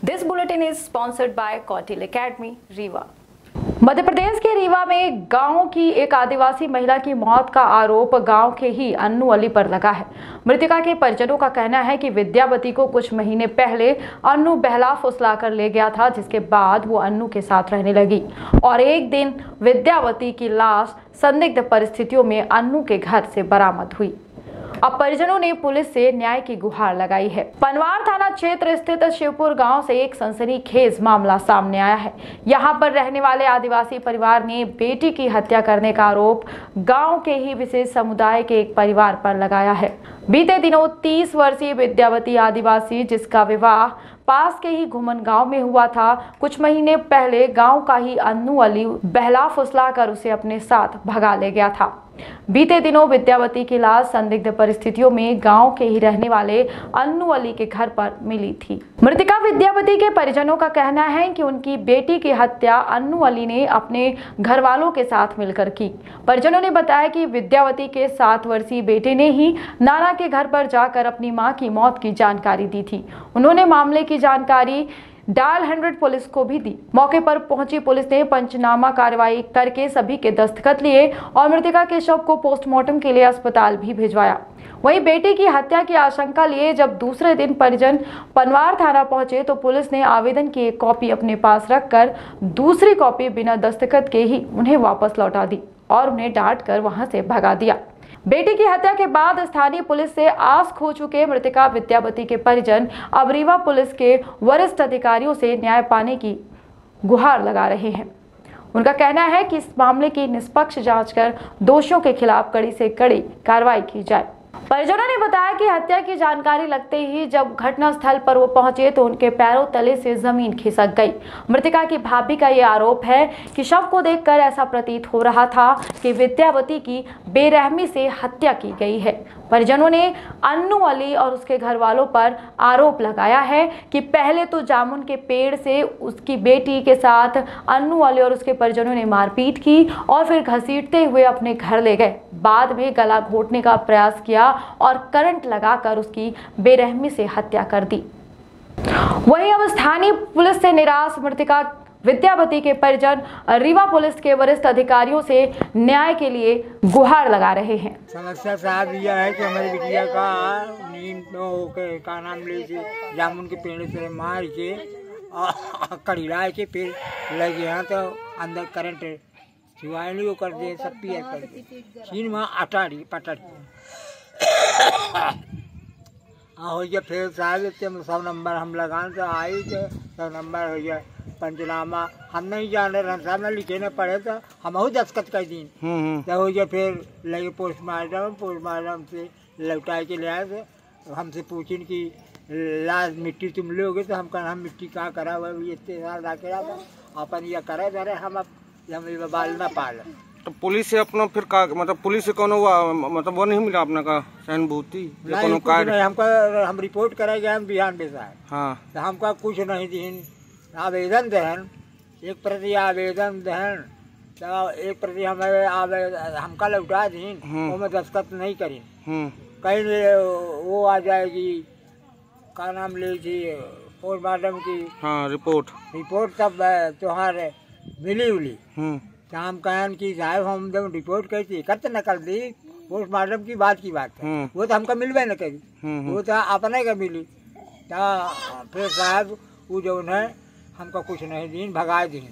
This bulletin is sponsored by Kautilya academy Rewa. Madhya Pradesh के रीवा में गांव की एक आदिवासी महिला की मौत का आरोप गांव के ही अन्नू अली पर लगा है। मृतका के परिजनों का कहना है कि विद्यावती को कुछ महीने पहले अन्नू बहला फुसला कर ले गया था, जिसके बाद वो अन्नू के साथ रहने लगी और एक दिन विद्यावती की लाश संदिग्ध परिस्थितियों में अन्नू के घर से बरामद हुई। अब परिजनों ने पुलिस से न्याय की गुहार लगाई है। पनवार थाना क्षेत्र स्थित शिवपुर गांव से एक सनसनीखेज मामला सामने आया है। यहां पर रहने वाले आदिवासी परिवार ने बेटी की हत्या करने का आरोप गांव के ही विशेष समुदाय के एक परिवार पर लगाया है। बीते दिनों 30 वर्षीय विद्यावती आदिवासी, जिसका विवाह पास के ही घुमन गांव में हुआ था, कुछ महीने पहले गांव का ही अन्नू अली बहला फुसला कर उसे अपने साथ भगा ले गया था। बीते दिनों विद्यावती की लाश संदिग्ध परिस्थितियों में गांव के ही रहने वाले अन्नू अली के घर पर मिली थी। मृतका विद्यावती के परिजनों का कहना है कि उनकी बेटी की हत्या अन्नू अली ने अपने घर वालों के साथ मिलकर की। परिजनों ने बताया कि विद्यावती के 7 वर्षीय बेटे ने ही नाना के घर पर जाकर अपनी मां की मौत की जानकारी दी थी। उन्होंने मामले की जानकारी डायल 100 पुलिस को भी दी। मौके पर पहुंची पुलिस ने पंचनामा कार्रवाई करके सभी के दस्तखत लिए और मृतका के शव को पोस्टमार्टम के लिए अस्पताल भी भिजवाया। वहीं बेटी की हत्या की आशंका लिए जब दूसरे दिन परिजन पनवार थाना पहुंचे तो पुलिस ने आवेदन की एक कॉपी अपने पास रखकर दूसरी कॉपी बिना दस्तखत के ही उन्हें वापस लौटा दी और उन्हें डांट कर वहां से भगा दिया। बेटी की हत्या के बाद स्थानीय पुलिस से आस खो चुके मृतका विद्यावती के परिजन अब रीवा पुलिस के वरिष्ठ अधिकारियों से न्याय पाने की गुहार लगा रहे हैं। उनका कहना है कि इस मामले की निष्पक्ष जांच कर दोषियों के खिलाफ कड़ी से कड़ी कार्रवाई की जाए। परिजनों ने बताया कि हत्या की जानकारी लगते ही जब घटना स्थल पर वो पहुंचे तो उनके पैरों तले से जमीन खिसक गई। मृतका की भाभी का ये आरोप है कि शव को देखकर ऐसा प्रतीत हो रहा था कि विद्यावती की बेरहमी से हत्या की गई है। परिजनों ने अन्नू अली और उसके घर वालों पर आरोप लगाया है कि पहले तो जामुन के पेड़ से उसकी बेटी के साथ अन्नू अली और उसके परिजनों ने मारपीट की और फिर घसीटते हुए अपने घर ले गए। बाद में गला घोटने का प्रयास किया और करंट लगाकर उसकी बेरहमी से हत्या कर दी। वहीं अब स्थानीय पुलिस से निराश मृतका विद्यावती के परिजन रीवा पुलिस के वरिष्ठ अधिकारियों से न्याय के लिए गुहार लगा रहे हैं। समस्या साहब यह है कि हमारी बिटिया का नींद का नाम ले जामुन के पेड़ से मार के कड़िला के पेड़ लगे हैं तो अंदर करंट शिवायली कर दे सब पिया कर दे चीन में अटाड़ी पटाड़ी हो गया। फिर साहब 100 नंबर हम लगान तो आई तो 100 नंबर हो गया। पंचनामा हम नहीं जान रहे साहब ने लिखे न पढ़े तो हम दस्तखत कर दी तो हो गया। फिर लगे पोस्टमार्टम से लौटा के ले आए तो हमसे पूछें कि लाश मिट्टी तुम लोगे तो हम कहना हम मिट्टी कहाँ करा हुआ इतने साल रखे अपन यह करे जा रहे हम बाल न पाल। तो पुलिस से अपना फिर का मतलब पुलिस से कौन हुआ मतलब वो नहीं मिला अपना का सहानुभूति हम रिपोर्ट कराएंगे हम बिहान पे साहब। हाँ तो हमका कुछ नहीं दीन आवेदन दहन एक प्रति आवेदन दहन तो एक प्रति हमें हमका लौटा दीन वो में दस्तखत नहीं करी कहीं वो आ जाएगी का नाम ले पोस्टमार्टम की। हाँ रिपोर्ट तब तुम्हारे मिली उली तो हम कहन की साहब हम जब रिपोर्ट करती करते नकल दी पोस्टमार्टम की बात है वो तो हमका मिलवे न करी वो तो अपने का मिली तो फिर साहब वो जो है हमका कुछ नहीं दिन भगा दी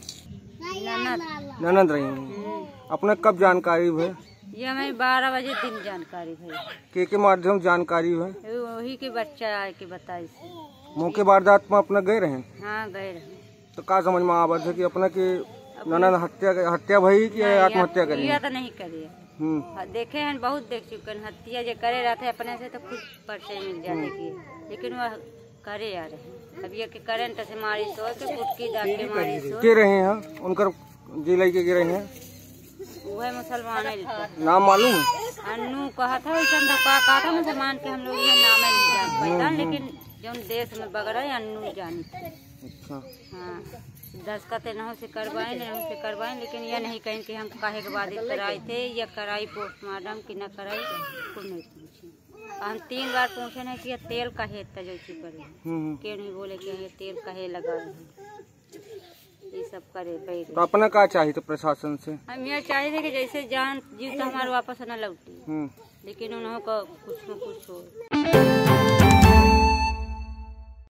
ननद रही। अपने कब जानकारी हुई? ये हमें 12 बजे दिन जानकारी हुई। के माध्यम जानकारी हुई? वही के बच्चा आए के बताई से। मौके वारदात में अपना गए रहे? हाँ गए रहे। तो का समझ में आवा है कि अपना की ननद हत्या भई कि आत्महत्या करी? तो नहीं करी देखे हैं बहुत देख चुके हैं हत्या जो करे रहते अपने से तो खुद परिचय मिल जाते की लेकिन वह करे आ रहे अब ये के करंट से मारी सो के पुटकी दाग के मारी सो के रहे हैं उनकर जिले के गिरे हैं वह मुसलमान नाम मालूम अन्नू कहा था वैसा कहा था मुसलमान के हम लोग ये नाम नहीं जान पाता लेकिन जो देश में बगड़ा अन्नू जानी। अच्छा हाँ दस्तखत न से करवाएं लेकिन यह नहीं कहें कि हम काहे के बाद कराए थे या कराई पोस्टमार्टम कि न कराई कुछ नहीं पूछी। हम 3 बार पूछे ना कि ये तेल काहे इतना जो चीज करे, के नहीं बोले कि ये तेल काहे लगा, ये सब करे पहले। तो अपना क्या चाहिए तो प्रशासन से? हम यह चाहिए कि जैसे जान जीव तो हमारे वापस न लौटी, लेकिन उन्होंने कुछ न कुछ हो।